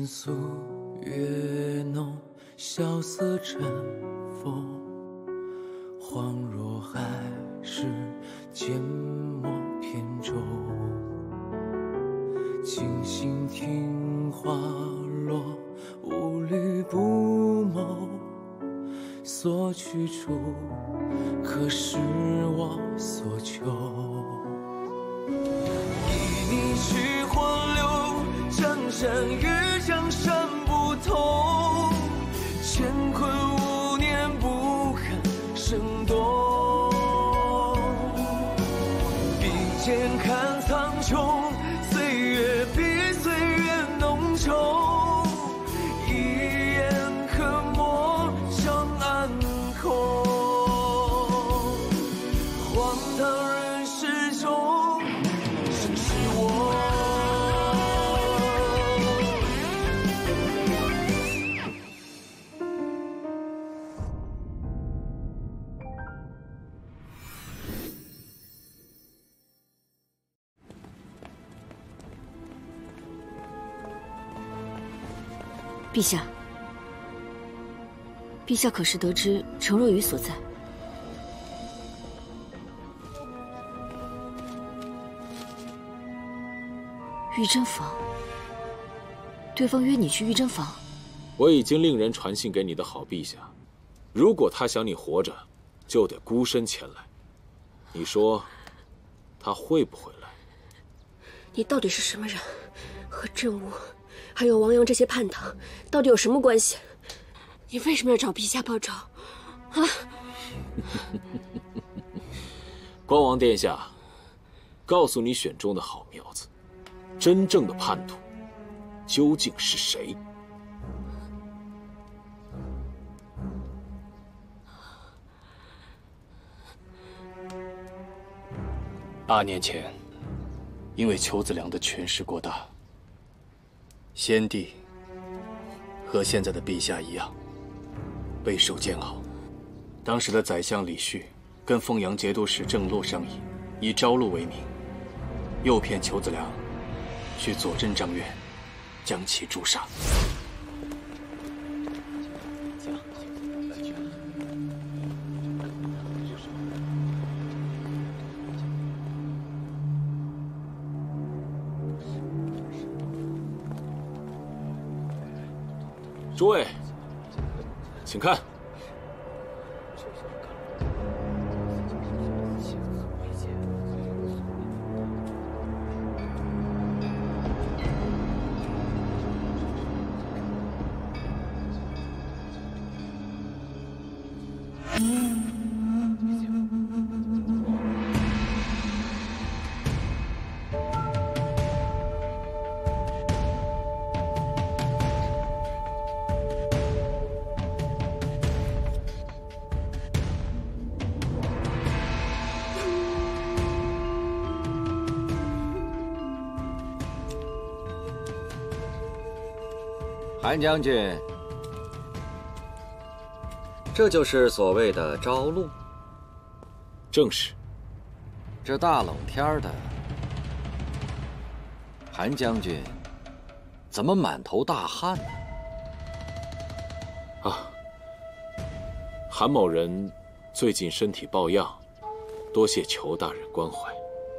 素越浓，萧瑟沉风，恍若还是缄默片中。静心听花落，无虑不谋，所去处可是我所求。一你去荒流，江山与江山不同，乾坤无念不肯生动。并肩看苍穹，岁月比岁月浓稠，一眼刻墨长安空。荒唐人世中，生是我。 陛下，陛下可是得知程若愚所在？玉珍坊，对方约你去玉珍坊。 我已经令人传信给你的好陛下，如果他想你活着，就得孤身前来。你说，他会不会来？ 你到底是什么人？和朕武，还有王阳这些叛党，到底有什么关系？你为什么要找陛下报仇？啊！ 光王殿下，告诉你选中的好苗子，真正的叛徒究竟是谁？ 8年前，因为裘子良的权势过大，先帝和现在的陛下一样，备受煎熬。当时的宰相李旭跟凤阳节度使郑洛商议，以招录为名，诱骗裘子良去佐镇张院，将其诛杀。 诸位，请看。 韩将军，这就是所谓的招录。 正是。 这大冷天的，韩将军怎么满头大汗呢？ 啊，韩某人最近身体抱恙，多谢裘大人关怀。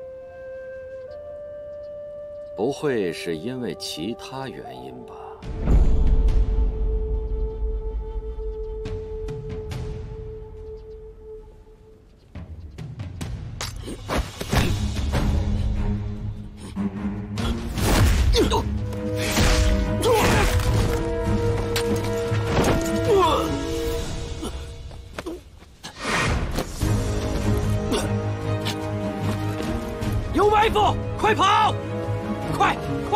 不会是因为其他原因吧？ 有埋伏，快跑！快！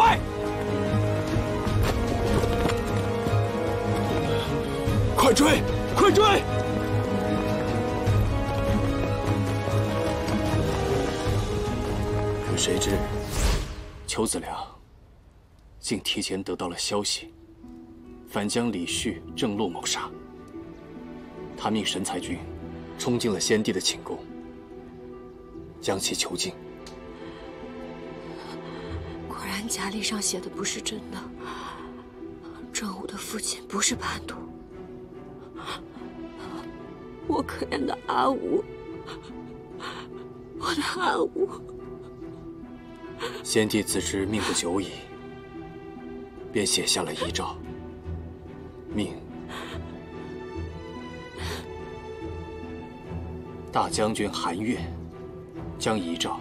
快追！ 快追！ 可谁知，裘子良竟提前得到了消息，反将李旭、郑洛谋杀。他命神裁军冲进了先帝的寝宫，将其囚禁。 果然，假历上写的不是真的。 正武的父亲不是叛徒，我可怜的阿武，我的阿武。 先帝自知命不久矣，便写下了遗诏，命大将军韩越将遗诏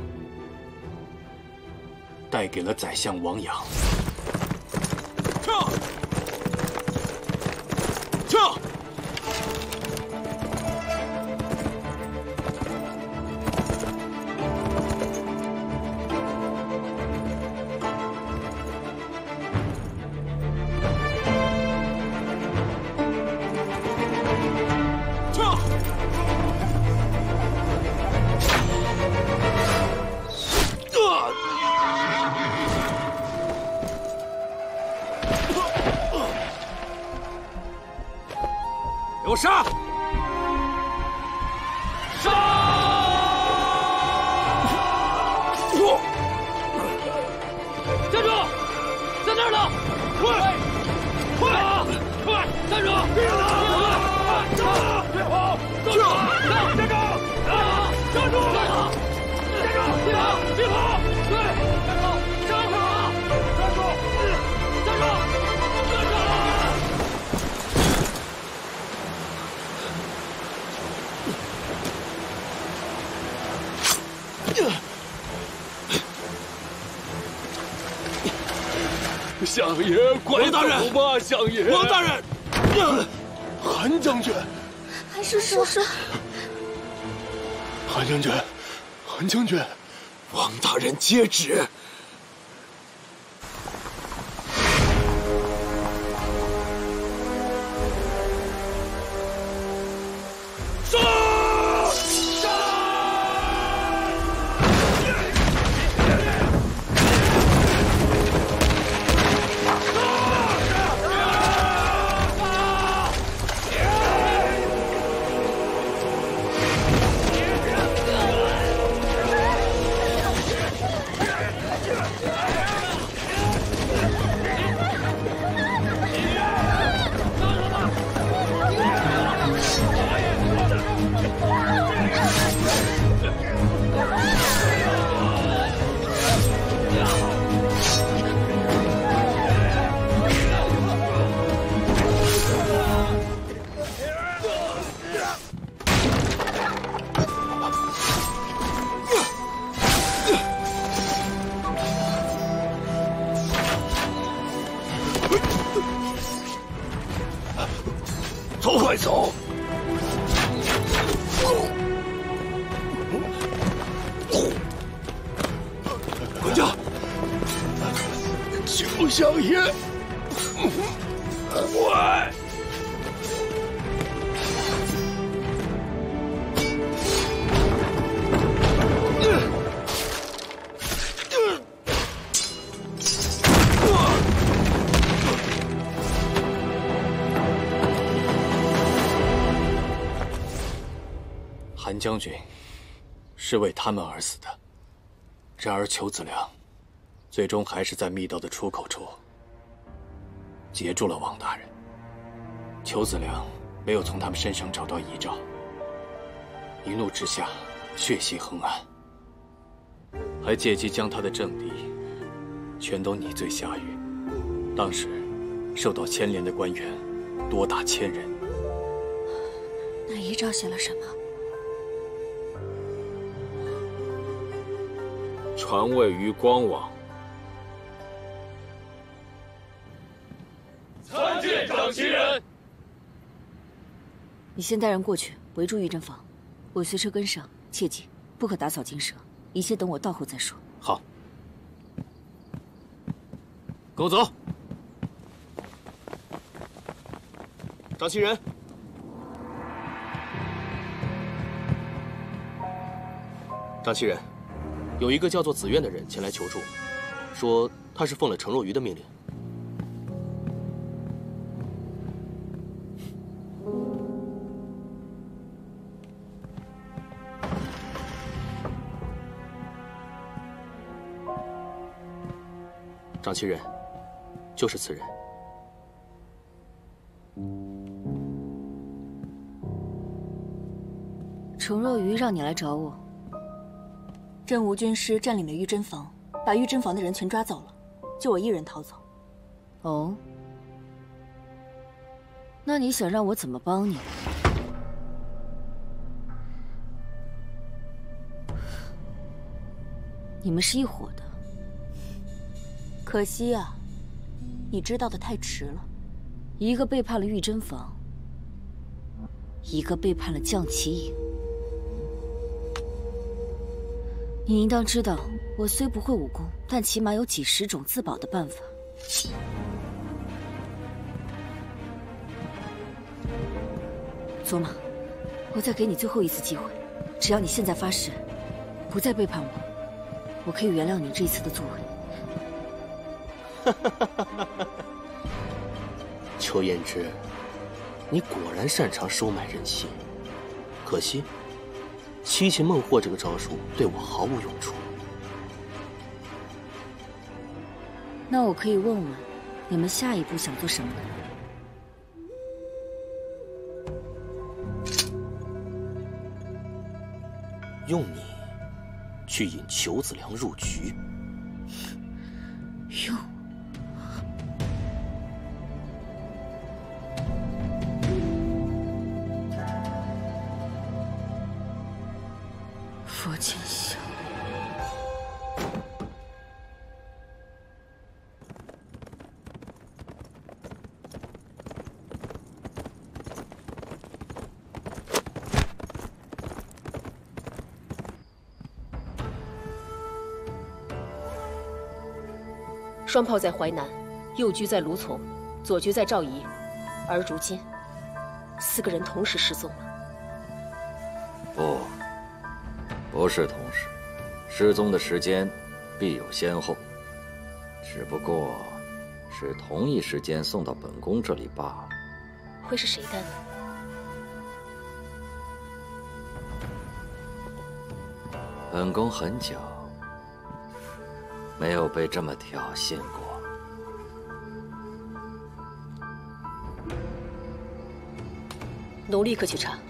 带给了宰相王阳。 撤！撤！ 给我杀！杀！站住！在那儿呢！快！快！快！站住！别跑！别跑！站住！站住！站住！站住！别跑！别跑！对，站住！站住！站住！站住！站住！ 相爷，快走吧，相爷！ 王大人， 韩将军， 韩叔叔， 韩将军，韩将军， 王大人接旨。 走，快走！管家，求相爷，快！ 韩将军是为他们而死的，然而裘子良最终还是在密道的出口处截住了王大人。裘子良没有从他们身上找到遗诏，一怒之下血洗横案，还借机将他的政敌全都拟罪下狱。当时受到牵连的官员多达1000人。 那遗诏写了什么？ 传位于光王。 参见长旗人。 你先带人过去围住御阵房，我随车跟上，切记不可打草惊蛇，一切等我到后再说。 好，跟我走。 长旗人，长旗人。有一个叫做紫苑的人前来求助，说他是奉了程若愚的命令。长旗人，就是此人。 程若愚让你来找我。 镇吴军师占领了玉珍房，把玉珍房的人全抓走了，就我一人逃走。 哦，那你想让我怎么帮你？你们是一伙的。 可惜啊，你知道的太迟了。 一个背叛了玉珍房，一个背叛了将旗营。你应当知道，我虽不会武功，但起码有几十种自保的办法。佐玛，我再给你最后一次机会，只要你现在发誓，不再背叛我，我可以原谅你这一次的作为。 邱彦之，你果然擅长收买人心。可惜，七擒孟获这个招数对我毫无用处。 那我可以问问，你们下一步想做什么呢？ 用你去引裘子良入局。 用？佛剑香。 双炮在淮南，右居在卢从，左居在赵仪，而如今4个人同时失踪了。 不是同时，失踪的时间必有先后，只不过是同一时间送到本宫这里罢了。 会是谁干的？ 本宫很久没有被这么挑衅过。 奴立刻去查。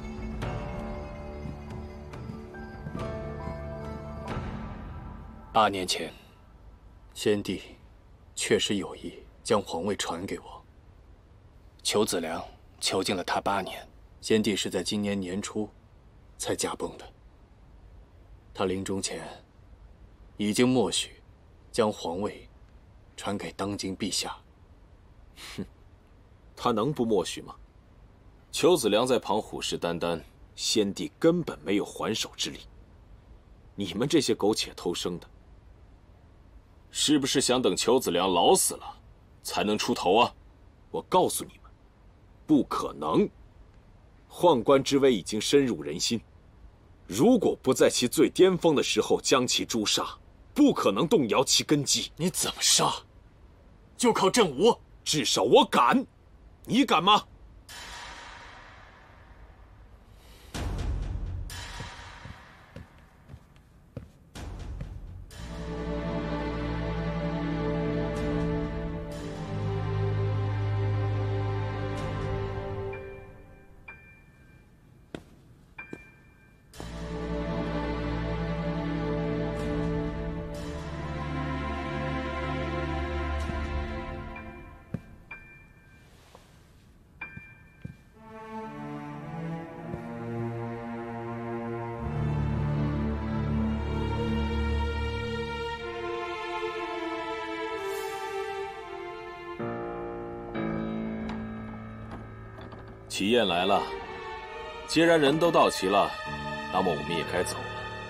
8年前，先帝确实有意将皇位传给我。裘子良囚禁了他8年，先帝是在今年年初才驾崩的。他临终前已经默许将皇位传给当今陛下。 哼，他能不默许吗？裘子良在旁虎视眈眈，先帝根本没有还手之力。你们这些苟且偷生的，是不是想等裘子良老死了才能出头啊？我告诉你们，不可能。宦官之威已经深入人心，如果不在其最巅峰的时候将其诛杀，不可能动摇其根基。 你怎么杀？就靠镇吴？ 至少我敢，你敢吗？喜宴来了，既然人都到齐了，那么我们也该走了。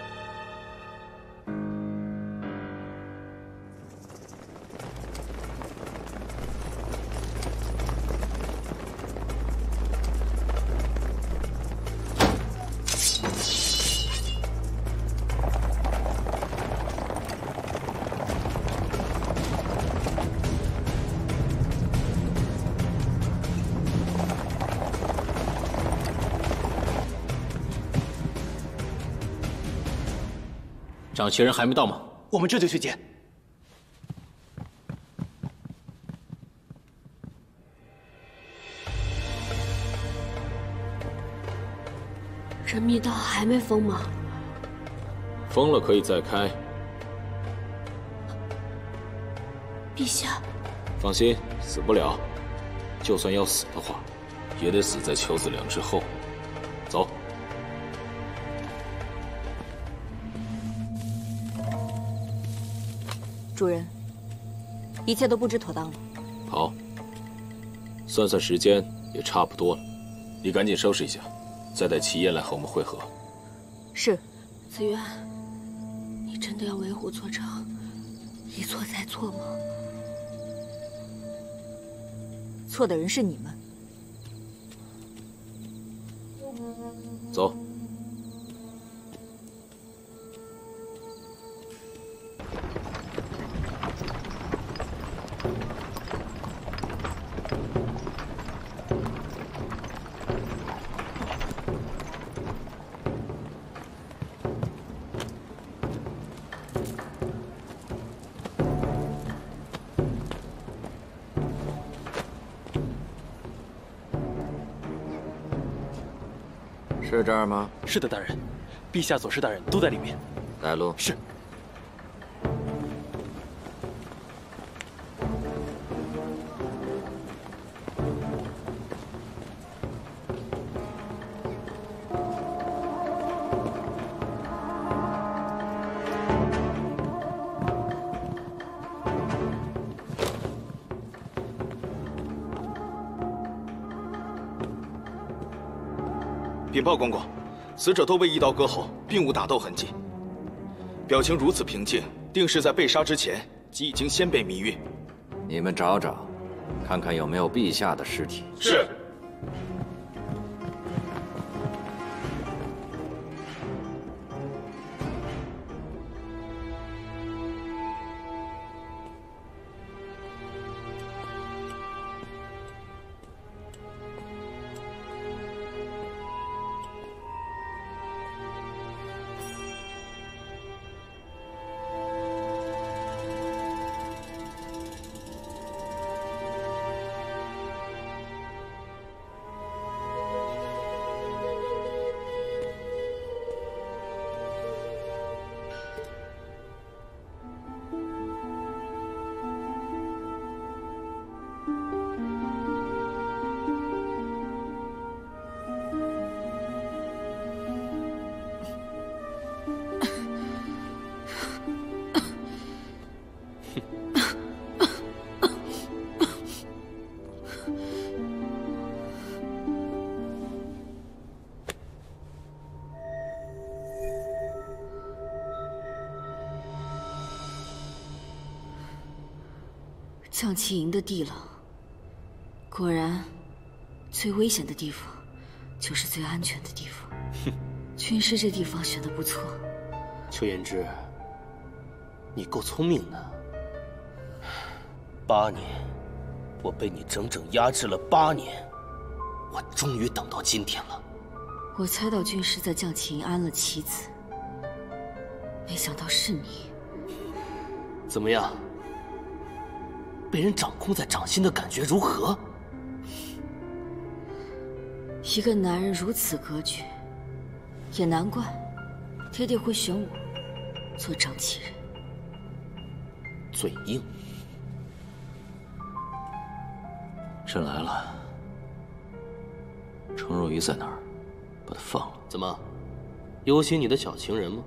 掌旗人还没到吗？ 我们这就去见。 人密道还没封吗？ 封了可以再开。 陛下， 放心，死不了。就算要死的话，也得死在裘子良之后。走。 主人，一切都布置妥当了。 好，算算时间也差不多了，你赶紧收拾一下，再带齐燕来和我们会合。 是。 紫渊，你真的要为虎作伥，一错再错吗？ 错的人是你们。 走。 是这儿吗？ 是的，大人。陛下、左侍大人都在里面。 带路。 是。 禀报公公，死者都被一刀割喉，并无打斗痕迹，表情如此平静，定是在被杀之前即已经先被迷晕。 你们找找，看看有没有陛下的尸体。 是。 象棋营的地了，果然，最危险的地方，就是最安全的地方。 哼， 军师这地方选的不错。 邱延之，你够聪明的。8年，我被你整整压制了8年，我终于等到今天了。 我猜到军师在将棋营安了棋子，没想到是你。 怎么样？被人掌控在掌心的感觉如何？ 一个男人如此格局，也难怪爹爹会选我做掌旗人。 嘴硬。 朕来了。程若愚在哪儿？把他放了。 怎么，忧心你的小情人吗？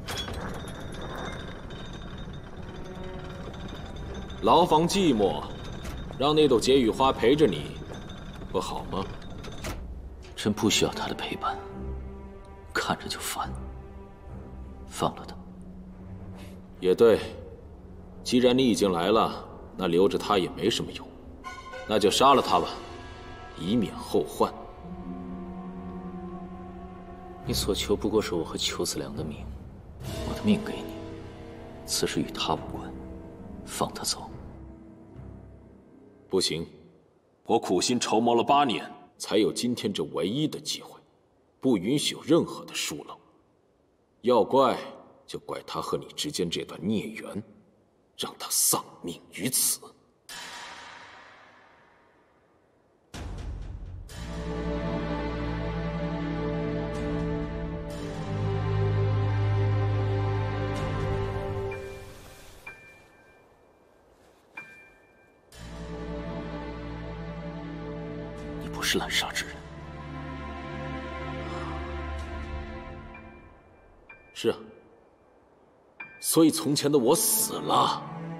牢房寂寞，让那朵解语花陪着你，不好吗？ 朕不需要他的陪伴，看着就烦。放了他。 也对，既然你已经来了，那留着他也没什么用，那就杀了他吧，以免后患。 你所求不过是我和裘子良的命，我的命给你，此事与他无关，放他走。 不行，我苦心筹谋了8年，才有今天这唯一的机会，不允许有任何的疏漏。要怪就怪他和你之间这段孽缘，让他丧命于此。 是滥杀之人。 是啊，所以从前的我死了。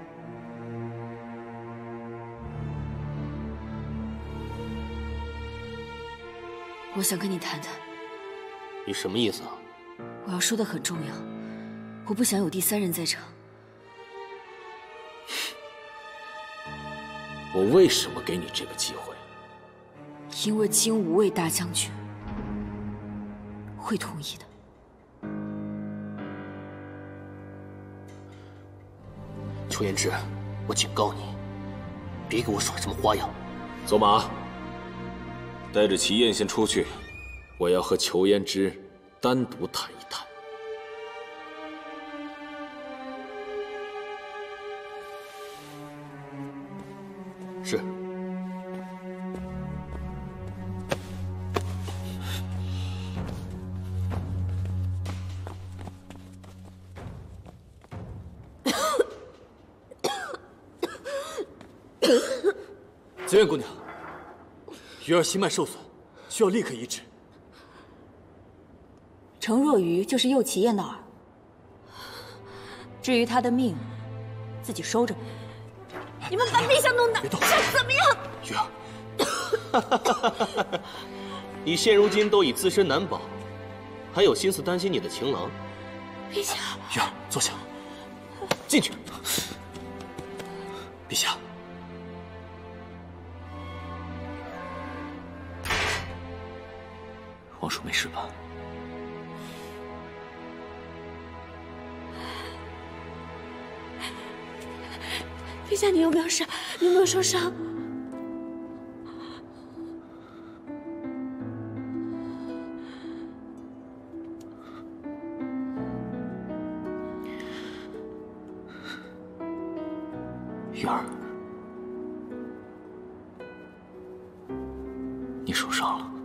我想跟你谈谈。 你什么意思啊？ 我要说的很重要，我不想有第三人在场。 我为什么给你这个机会？ 因为金无畏大将军会同意的。 邱延之，我警告你，别给我耍什么花样。 走马，带着齐燕先出去，我要和裘延之单独谈一谈。 是。紫苑姑娘，鱼儿心脉受损，需要立刻医治。 程若愚就是右齐燕的儿，至于他的命，自己收着吧。 你们把陛下弄得想怎么样？ 鱼儿，你现如今都已自身难保，还有心思担心你的情郎？ 陛下， 鱼儿，坐下，进去。陛下。王叔没事吧？ 陛下，你有没有事？你有没有受伤？ 玉儿，你受伤了。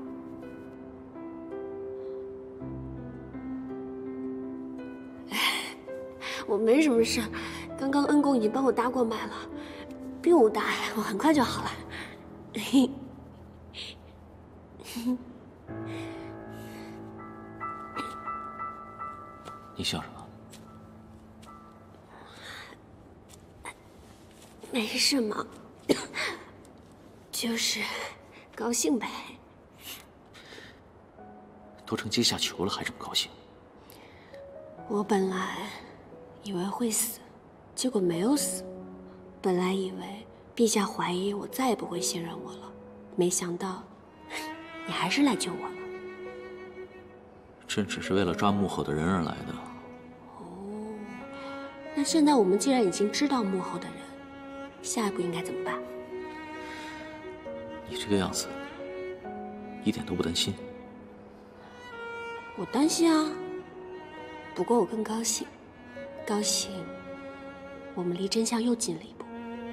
我没什么事，刚刚恩公已经帮我搭过脉了，并无大碍，我很快就好了。 你笑什么？ 没什么，就是高兴呗。 都成阶下囚了，还这么高兴？ 我本来以为会死，结果没有死。本来以为陛下怀疑我再也不会信任我了，没想到你还是来救我了。 朕只是为了抓幕后的人而来的。 哦，那现在我们既然已经知道幕后的人，下一步应该怎么办？ 你这个样子，一点都不担心。 我担心啊，不过我更高兴，高兴我们离真相又近了一步。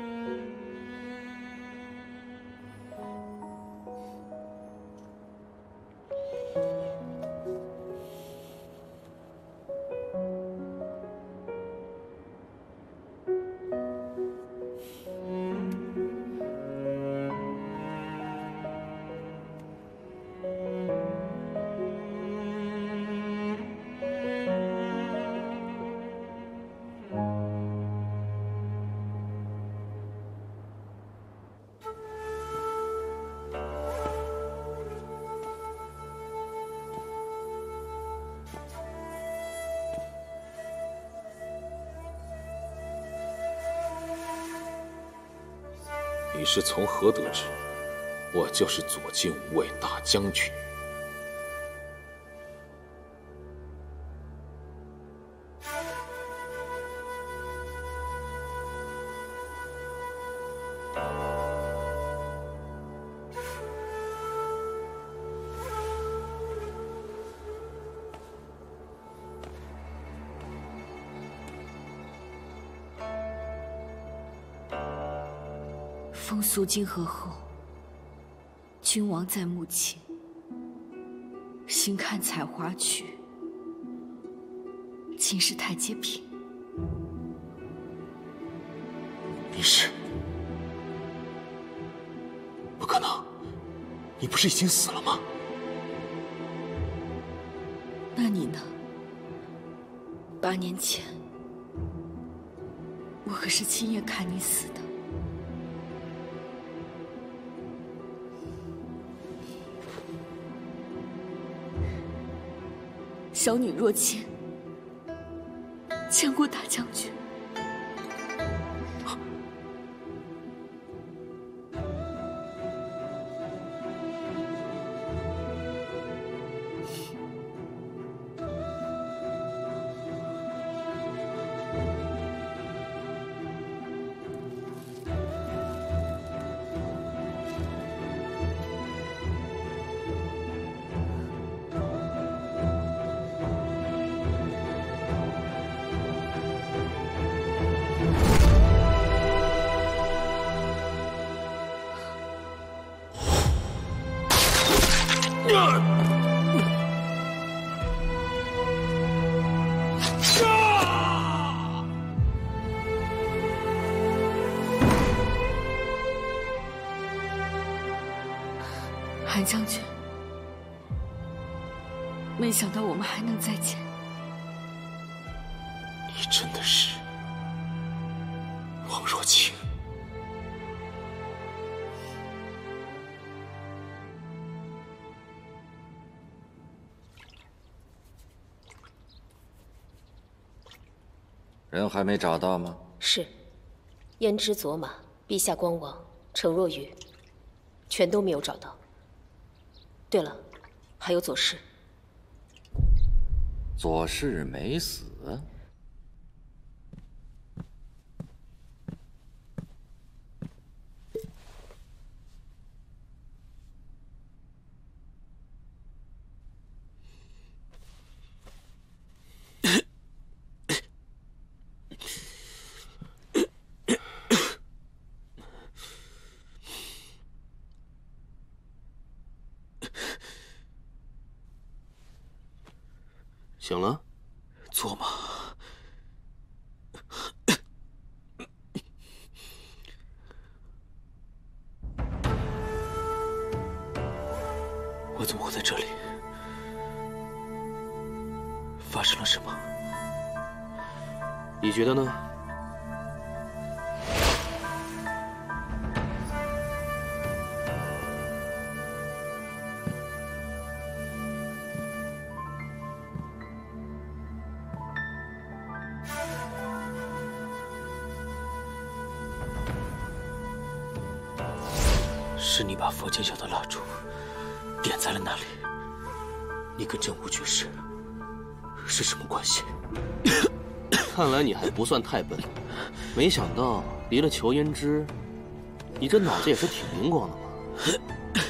你是从何得知我就是左近无畏大将军？ 风肃金河后，君王在幕前，新看采花曲，竟是太阶品。 离世？不可能！ 你不是已经死了吗？ 那你呢？8年前，我可是亲眼看你死的。小女若清，见过大将军。韩将军，没想到我们还能再见。 你真的是王若清。 人还没找到吗？ 是，胭脂佐马、陛下光王、程若雨，全都没有找到。对了，还有左氏。 左氏没死。 醒了？ 佐马，我怎么会在这里？发生了什么？ 你觉得呢？ 是你把佛剑下的蜡烛点在了那里。你跟真武军师是什么关系？ 看来你还不算太笨，没想到离了裘胭脂，你这脑子也是挺灵光的嘛。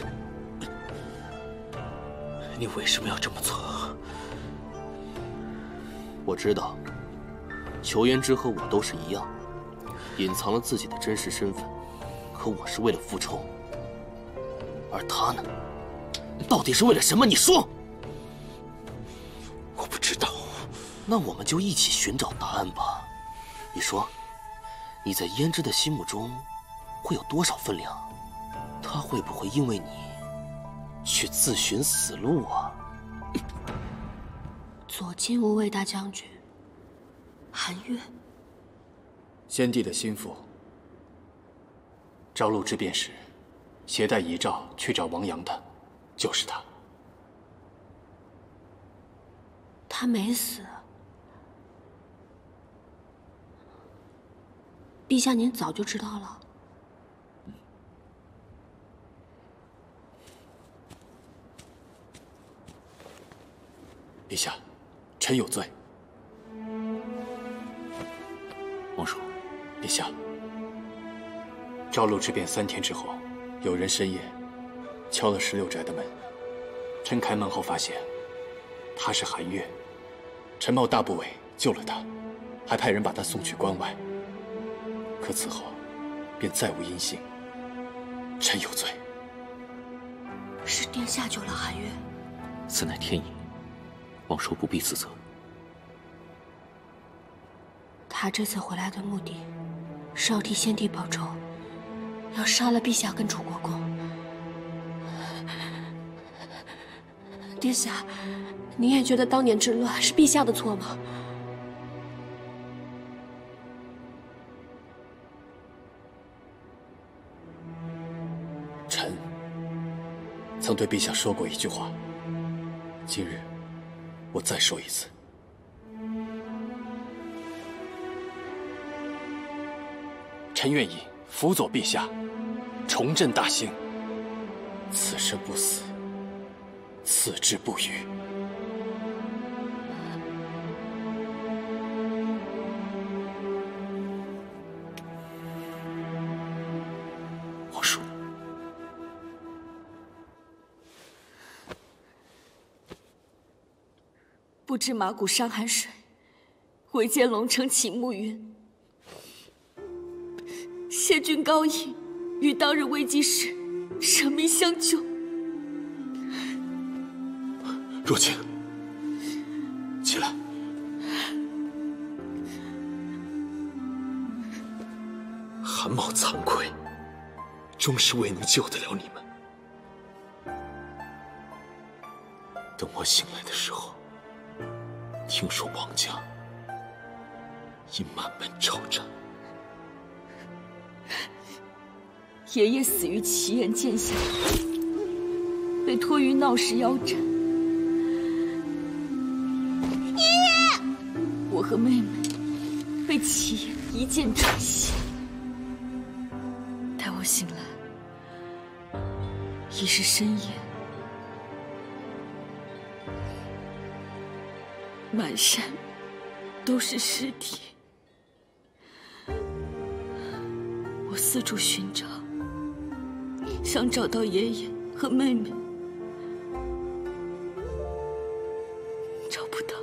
你为什么要这么做？ 我知道，裘胭脂和我都是一样，隐藏了自己的真实身份，可我是为了复仇。而他呢，到底是为了什么？你说。 我不知道。 那我们就一起寻找答案吧。你说，你在胭脂的心目中会有多少分量？他会不会因为你去自寻死路啊？ 左近无畏大将军，韩月， 先帝的心腹，朝露之变时，携带遗诏去找王阳的，就是他。 他没死。陛下，您早就知道了。 陛下，臣有罪。 王叔， 陛下，朝露之变3天之后，有人深夜敲了16宅的门。臣开门后发现，他是韩月。臣冒大部委救了他，还派人把他送去关外。可此后，便再无音信。臣有罪。 是殿下救了韩月。 此乃天意，王叔不必自责。 他这次回来的目的，是要替先帝报仇，要杀了陛下跟楚国公。 殿下，您也觉得当年之乱是陛下的错吗？ 臣曾对陛下说过一句话，今日我再说一次。臣愿意辅佐陛下，重振大兴。此生不死，此志不渝。 王叔， 不知马骨伤寒水，唯见龙城起暮云。谢君高义，于当日危机时舍命相救。 若晴，起来。韩某惭愧，终是未能救得了你们。等我醒来的时候，听说王家已满门抄斩。 爷爷死于奇岩剑下，被拖于闹市腰斩。爷爷，我和妹妹被奇岩一剑穿心。待我醒来，已是深夜，满山都是尸体。我四处寻找，想找到爷爷和妹妹，找不到。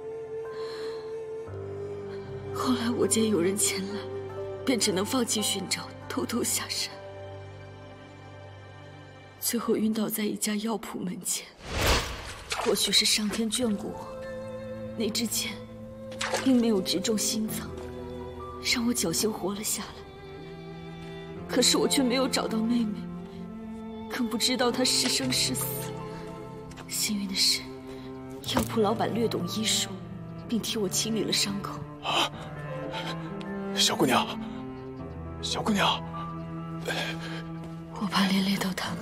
后来我见有人前来，便只能放弃寻找，偷偷下山。最后晕倒在一家药铺门前。或许是上天眷顾我，那支箭并没有直中心脏，让我侥幸活了下来。可是我却没有找到妹妹，更不知道她是生是死。幸运的是，药铺老板略懂医术，并替我清理了伤口。 啊，小姑娘，小姑娘， 我怕连累到他们。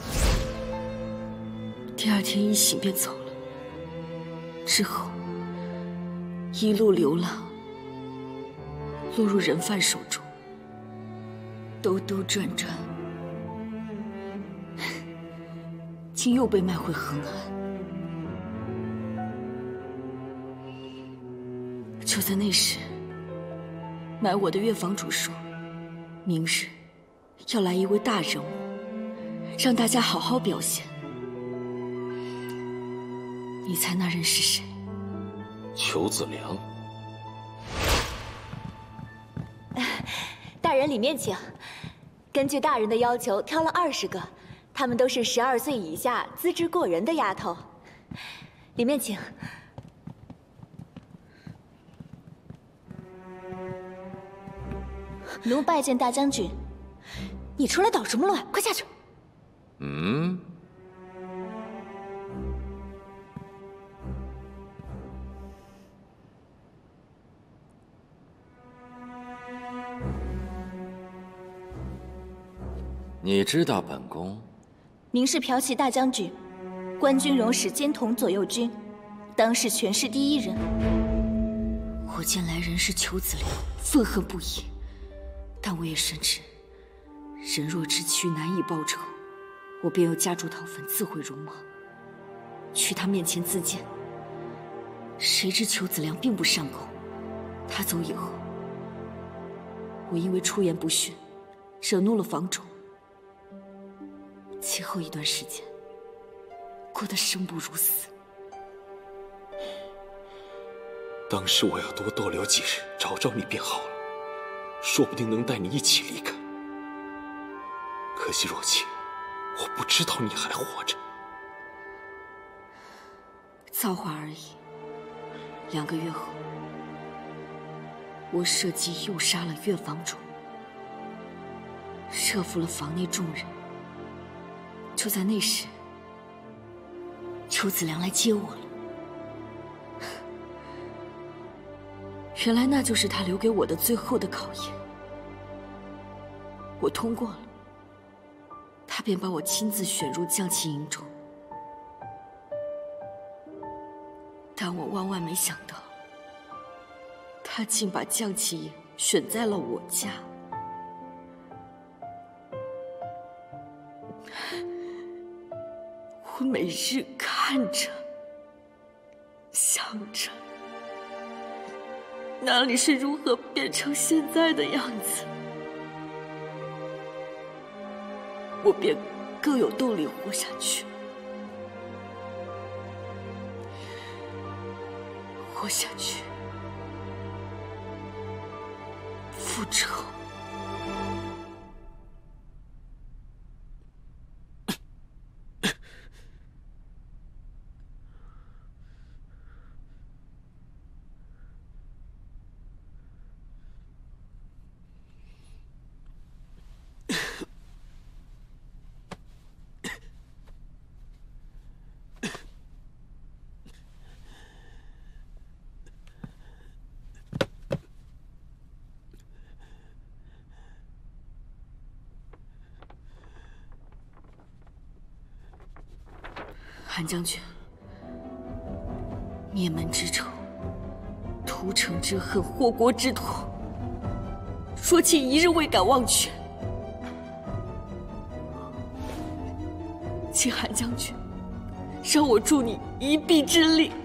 第二天一醒便走了，之后一路流浪，落入人贩手中，兜兜转转，竟又被卖回恒安。就在那时，买我的乐坊主说，明日要来一位大人物，让大家好好表现。你猜那人是谁？ 裘子良。 大人里面请。根据大人的要求，挑了20个，她们都是12岁以下、资质过人的丫头。里面请。 奴拜见大将军。你出来捣什么乱？快下去！ 嗯。你知道本宫？ 您是骠骑大将军，关军容使兼统左右军，当是权势第一人。 我见来人是裘子良，愤恨不已。但我也深知，人若知屈难以报仇，我便要夹竹讨粉，自毁容貌，去他面前自荐。谁知裘子良并不善口，他走以后，我因为出言不逊，惹怒了房主。其后一段时间，过得生不如死。 当时我要多逗留几日，找找你便好了，说不定能带你一起离开。可惜若晴，我不知道你还活着。 造化而已。2个月后，我设计诱杀了乐坊主，设伏了房内众人。就在那时， 邱子良来接我了。原来那就是他留给我的最后的考验。我通过了，他便把我亲自选入将旗营中。但我万万没想到，他竟把将旗营选在了我家。我每日看着，想着，那里是如何变成现在的样子，我便更有动力活下去。活下去，复仇。韩将军，灭门之仇，屠城之恨，祸国之痛，说起一日未敢忘却。请韩将军，让我助你一臂之力。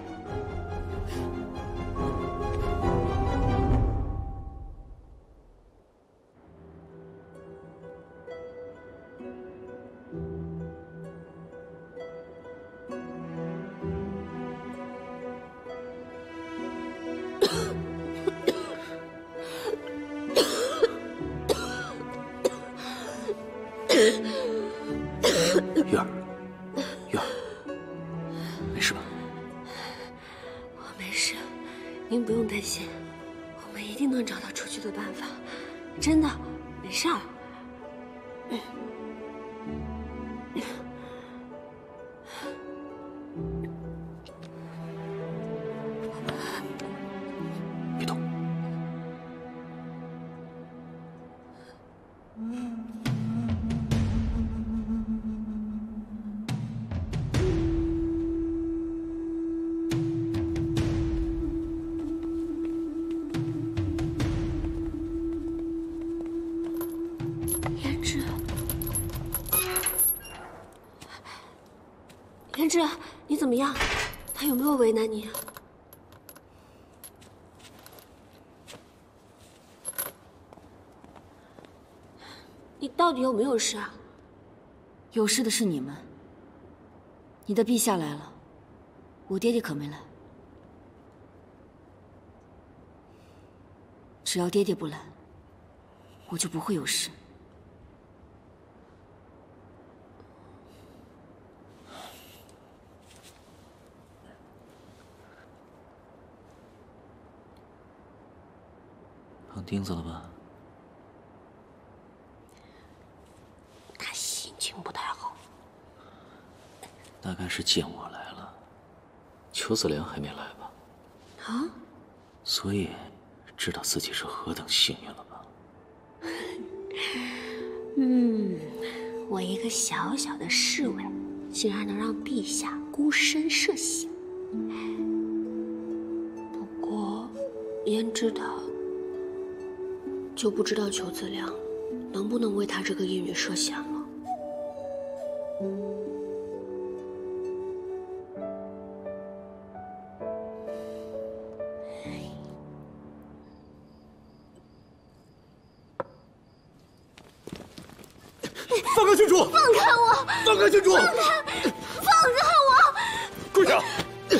月儿，月儿，没事吧？ 我没事，您不用担心，我们一定能找到出去的办法。真的，没事儿。 别动。 言之，你怎么样？他有没有为难你？你到底有没有事啊？ 有事的是你们。你的陛下来了，我爹爹可没来。只要爹爹不来，我就不会有事。 碰钉子了吧？ 他心情不太好， 大概是见我来了，邱子良还没来吧？ 啊？ 所以知道自己是何等幸运了吧？ 我一个小小的侍卫，竟然能让陛下孤身涉险。不过，胭脂他就不知道邱子良能不能为他这个义女涉险了。 放开郡主！ 放开我！ 放开郡主！ 放开我！ 跪下！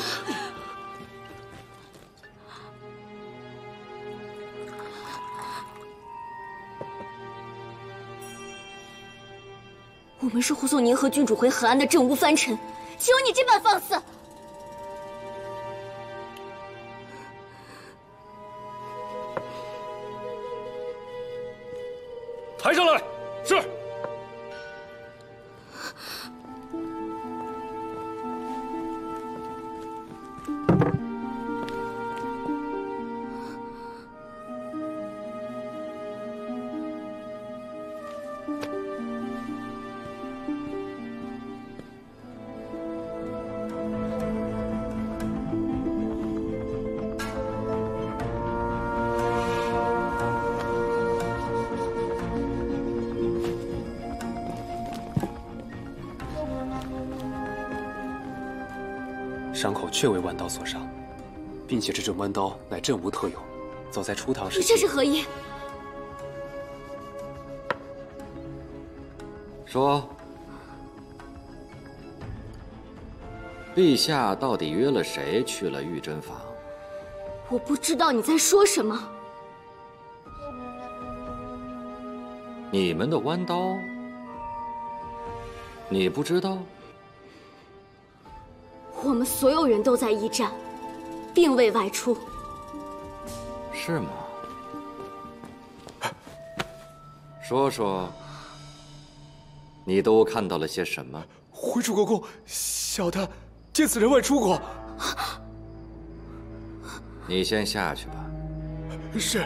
我们是护送您和郡主回河安的镇吴藩臣，岂有你这般放肆！ 抬上来！是。 伤口确为弯刀所伤，并且这种弯刀乃镇吴特有，早在初唐时期。 这是何意？ 说，陛下到底约了谁去了玉珍坊？ 我不知道你在说什么。 你们的弯刀，你不知道？ 我们所有人都在驿站，并未外出。 是吗？说说，你都看到了些什么？ 回主国公，小的见此人外出过。 你先下去吧。 是。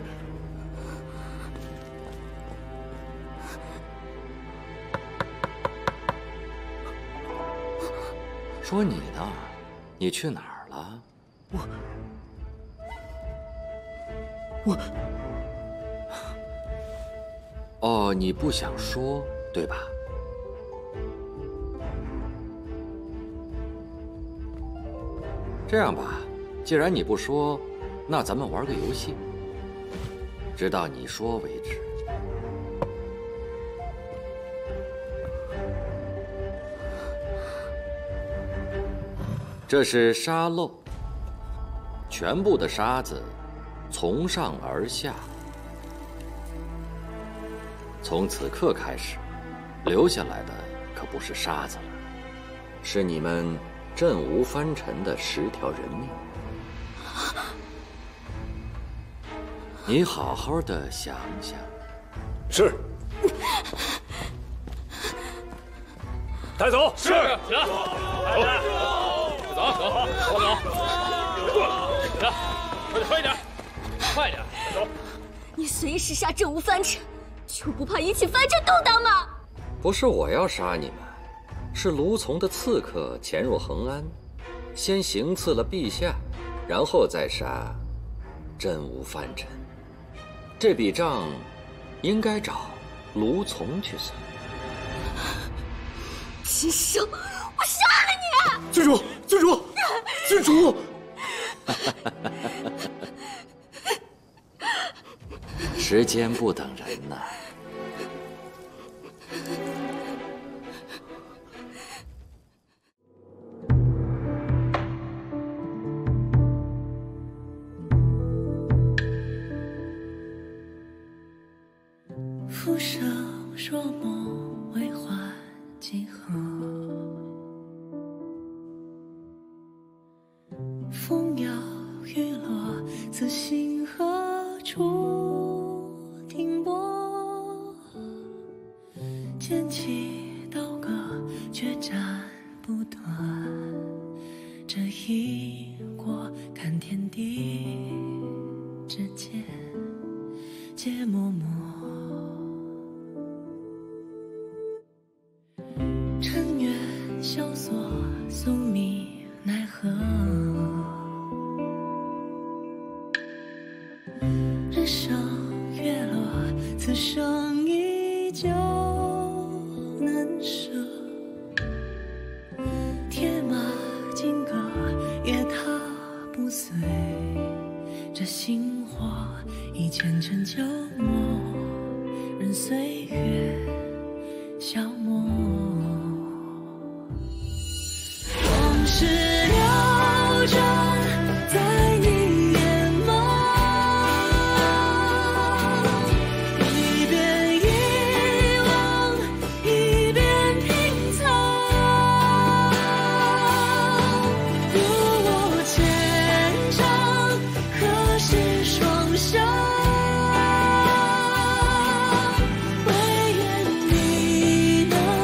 说你呢？你去哪儿了？ 我…… 哦，你不想说，对吧？这样吧，既然你不说，那咱们玩个游戏，直到你说为止。这是沙漏，全部的沙子从上而下，从此刻开始，留下来的可不是沙子了，是你们镇吴藩臣的10条人命。你好好的想想。 是。 带走。 是。 起来。走。走，我走。来，快点，快点，走。 你随时杀镇吴藩臣，就不怕引起藩镇动荡吗？ 不是我要杀你们，是卢从的刺客潜入恒安，先行刺了陛下，然后再杀镇吴藩臣。这笔账应该找卢从去算。 秦生，我杀了你！ 郡主，郡主，郡主！ 时间不等人呐。 浮生若梦，为幻几何？风摇雨落，此心何处停泊？剑起刀割，决斩不断。这一过，看天地之间，皆默默。尘缘萧索，宿命奈何？人生月落，此生依旧难舍。铁马金戈，也踏不碎。这星火已前尘旧梦，任岁月消磨。往事流转在你眼眸，一遍遗忘，一遍拼凑。如我牵肠，何时双手？唯愿你能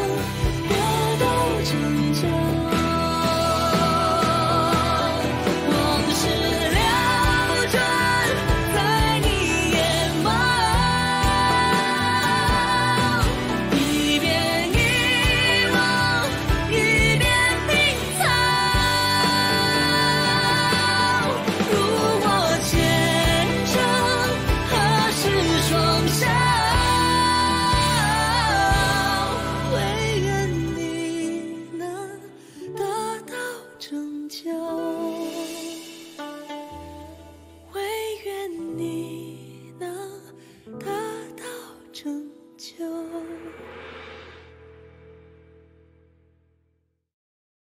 就